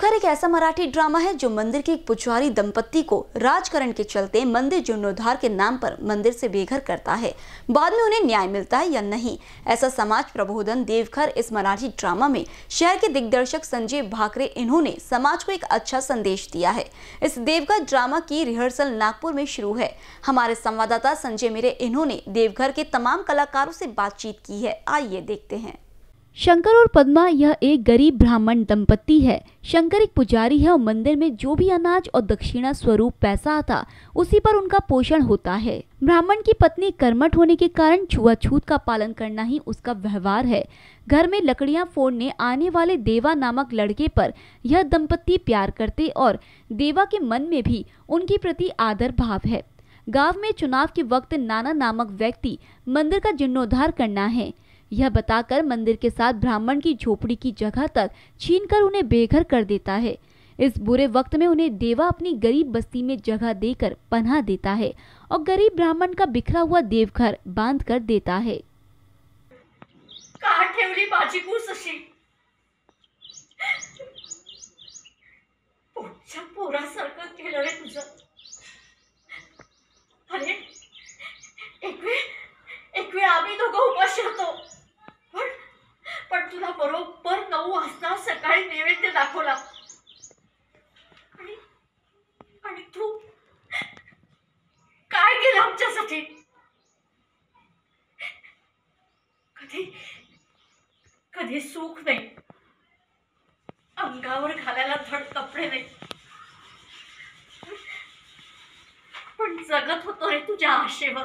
देवघर एक ऐसा मराठी ड्रामा है जो मंदिर के एक पुजारी दंपत्ति को राजकरण के चलते मंदिर जीर्णोद्धार के नाम पर मंदिर से बेघर करता है। बाद में उन्हें न्याय मिलता है या नहीं, ऐसा समाज प्रबोधन देवघर इस मराठी ड्रामा में शहर के दिग्दर्शक संजय भाकरे इन्होंने समाज को एक अच्छा संदेश दिया है। इस देवघर ड्रामा की रिहर्सल नागपुर में शुरू है। हमारे संवाददाता संजय मेरे इन्होंने देवघर के तमाम कलाकारों से बातचीत की है। आइए देखते हैं। शंकर और पद्मा यह एक गरीब ब्राह्मण दंपत्ति है। शंकर एक पुजारी है और मंदिर में जो भी अनाज और दक्षिणा स्वरूप पैसा आता उसी पर उनका पोषण होता है। ब्राह्मण की पत्नी कर्मठ होने के कारण छुआछूत का पालन करना ही उसका व्यवहार है। घर में लकड़ियां फोड़ने आने वाले देवा नामक लड़के पर यह दंपत्ति प्यार करते और देवा के मन में भी उनके प्रति आदर भाव है। गाँव में चुनाव के वक्त नाना नामक व्यक्ति मंदिर का जीर्णोद्धार करना है, यह बताकर मंदिर के साथ ब्राह्मण की झोपड़ी की जगह तक छीनकर उन्हें बेघर कर देता है। इस बुरे वक्त में उन्हें देवा अपनी गरीब बस्ती में जगह देकर पनाह देता है और गरीब ब्राह्मण का बिखरा हुआ देवघर बांध कर देता है। का ठेवली माझी कूस अशी पोटच्या पोरासारखं केलं रे तुझं। अरे एक वेळ आम्ही दोघं उपाशी होतो, पण तुला बरोबर 9 वाजता सकाळी नैवेद्य दाखवला आणि तू काय केलं आमच्यासाठी। कधी कधी सुख नाही, अंगावर घालायला धड कपडे नाही, पण जगत होतो रे तुझ्या आशेवर।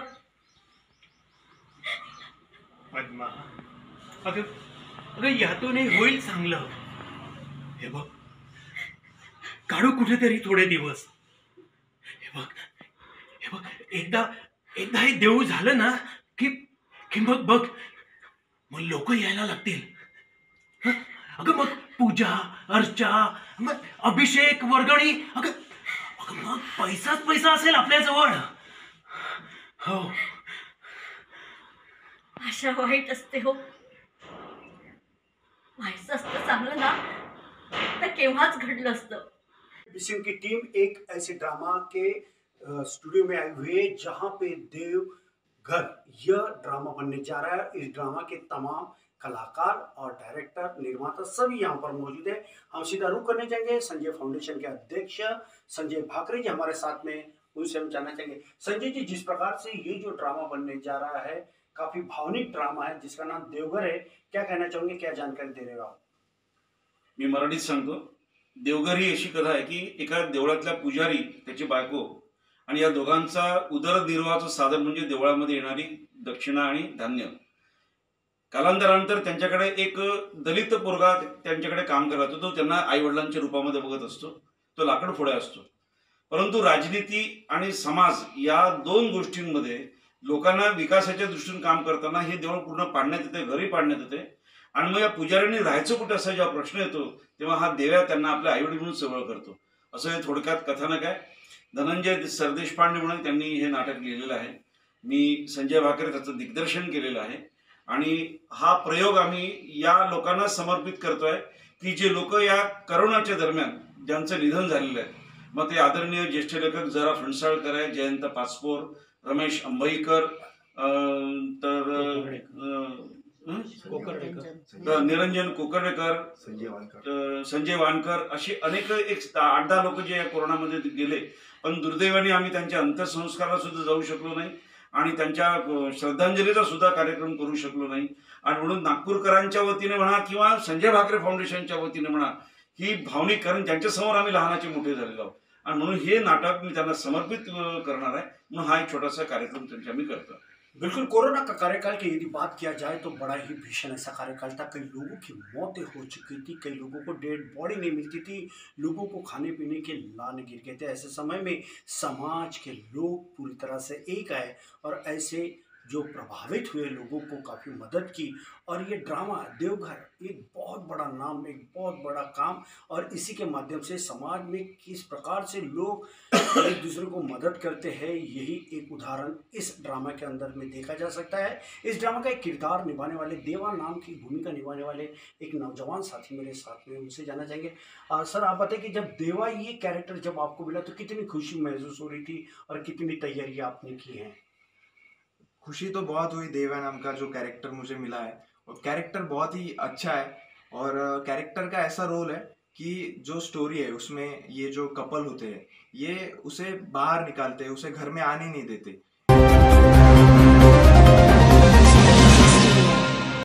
पद्मा, अगं यातूनही होईल चांगलं। हे बघ, काढू कुठेतरी थोडे दिवस। हे बघ एकदा हे देऊ झालं ना की मग बघ, मग लोक यायला लागतील। अगं मग पूजा अर्चा, मग अभिषेक वर्गणी, अगं मग पैसाच पैसा असेल आपल्या जवळ। हो, आशा वाईट असते हो। व्हायचं असतं चांगलं ना तर केव्हाच घडलं असतं। मिशन की टीम एक ऐसे ड्रामा के स्टूडियो में आई हुई है जहां पे देवघर यह ड्रामा बनने जा रहा है। इस ड्रामा के तमाम कलाकार और डायरेक्टर निर्माता सभी यहाँ पर मौजूद है। हम सीधा रुख करने जाएंगे संजय फाउंडेशन के अध्यक्ष संजय भाकरे जी हमारे साथ में, उनसे हम जानना चाहेंगे। संजय जी, जिस प्रकार से ये जो ड्रामा बनने जा रहा है काफी भावनिक ड्रामा है जिसका नाम देवघर है, क्या कहना चाहोगे, क्या जानकारी दे रहे हो आप? मी मराठीत सांगतो। देवघर ही अशी कथा आहे की एका देवळातल्या पुजारी, त्याची बायको आणि या दोघांचा उदरनिर्वाहाचं साधन म्हणजे देवळामध्ये येणारी दक्षिणा आणि धान्य। कालांतरानंतर त्यांच्याकडे एक दलित पोरगा त्यांच्याकडे काम करत होतो, तो त्यांना आई वडिलांच्या रूपामध्ये बघत असतो। तो लाकडफोड्या असतो, परंतु राजनीती आणि समाज या दोन गोष्टींमध्ये लोकांना विकासाच्या दृष्टीने काम करताना हे देऊळ पूर्ण पाडण्यात येते, घरी पाडण्यात येते। आणि मग या पुजाऱ्यांनी राहायचं कुठे असा जेव्हा प्रश्न येतो तेव्हा हा देव्या त्यांना आपल्या आईवडील म्हणून सवळ करतो। असं हे थोडक्यात कथानक आहे। धनंजय सरदेशपांडे म्हणून त्यांनी हे नाटक लिहिलेलं आहे। मी संजय भाकरे त्याचं दिग्दर्शन केलेलं आहे आणि हा प्रयोग आम्ही या लोकांना समर्पित करतोय की जे लोक या करोनाच्या दरम्यान ज्यांचं निधन झालेलं आहे, मग ते आदरणीय ज्येष्ठ लेखक जरा फणसाळकर आहे, जयंत पाचपोर, रमेश अंबईकर, तर निरंजन कोकर्डेकर, संजय वानकर, अशी अनेक 8-10 लोक जे या कोरोनामध्ये गेले, पण दुर्दैवाने आम्ही त्यांच्या अंत्यसंस्काराला सुद्धा जाऊ शकलो नाही आणि त्यांच्या श्रद्धांजलीचा सुद्धा कार्यक्रम करू शकलो नाही। आणि म्हणून नागपूरकरांच्या वतीने म्हणा किंवा संजय भाकरे फाउंडेशनच्या वतीने म्हणा, ही भावनिक, कारण ज्यांच्यासमोर आम्ही लहानाचे मोठे झालेलो आहोत आणि म्हणून हे नाटक मी त्यांना समर्पित करणार आहे। म्हणून हा एक छोटासा कार्यक्रम त्यांच्या मी करतो। बिल्कुल, कोरोना का कार्यकाल की यदि बात किया जाए तो बड़ा ही भीषण ऐसा कार्यकाल था। कई लोगों की मौतें हो चुकी थी, कई लोगों को डेड बॉडी नहीं मिलती थी, लोगों को खाने पीने के लाने गिर गए थे। ऐसे समय में समाज के लोग पूरी तरह से एक आए और ऐसे जो प्रभावित हुए लोगों को काफ़ी मदद की। और ये ड्रामा देवघर एक बहुत बड़ा नाम, एक बहुत बड़ा काम, और इसी के माध्यम से समाज में किस प्रकार से लोग एक दूसरे को मदद करते हैं, यही एक उदाहरण इस ड्रामा के अंदर में देखा जा सकता है। इस ड्रामा का एक किरदार निभाने वाले, देवा नाम की भूमिका निभाने वाले एक नौजवान साथी मेरे साथ में, उनसे जाना चाहेंगे। सर, आप बताएं कि जब देवा ये कैरेक्टर जब आपको मिला तो कितनी खुशी महसूस हो रही थी और कितनी तैयारी आपने की है? खुशी तो बहुत हुई, देवा नाम का जो कैरेक्टर मुझे मिला है, और कैरेक्टर बहुत ही अच्छा है। और कैरेक्टर का ऐसा रोल है कि जो स्टोरी है उसमें ये जो कपल होते हैं ये उसे बाहर निकालते हैं, उसे घर में आने नहीं देते।